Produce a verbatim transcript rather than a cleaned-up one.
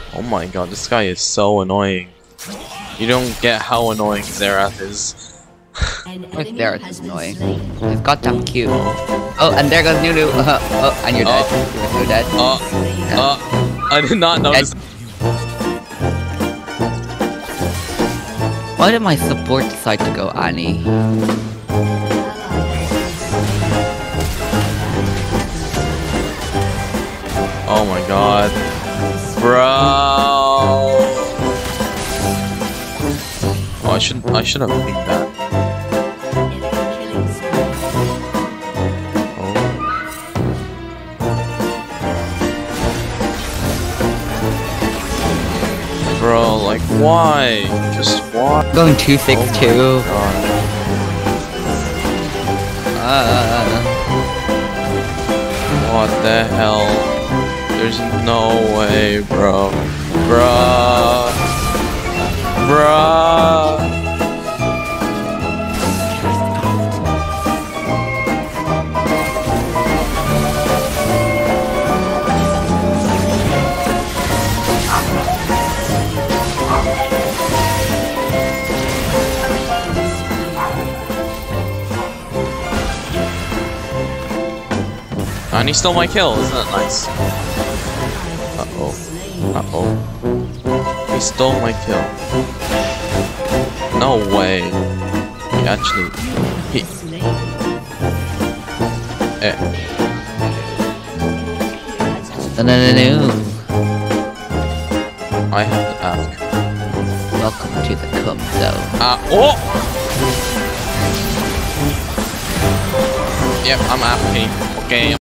Oh my god, this guy is so annoying. You don't get how annoying Zerath is. Where's Zerath is annoying. He's goddamn cute. Oh, and there goes Nunu. Uh, oh, and you're dead. Oh. You're dead. Uh, uh, I did not notice. Dead. Why did my support decide to go Annie? Oh my god. Bro. Oh, I shouldn't I should have picked that. Oh. Bro, like why? Just why? Going two six two. Uh, what the hell? There's no way, bro. Bruh. Bruh. And he stole my kill, isn't that nice? Uh-oh. Uh-oh. He stole my kill. No way. He actually... He... Eh. no, no, no, no. I have to ask. Welcome to the cum zone. Ah, uh, oh! Yep, I'm asking. Okay.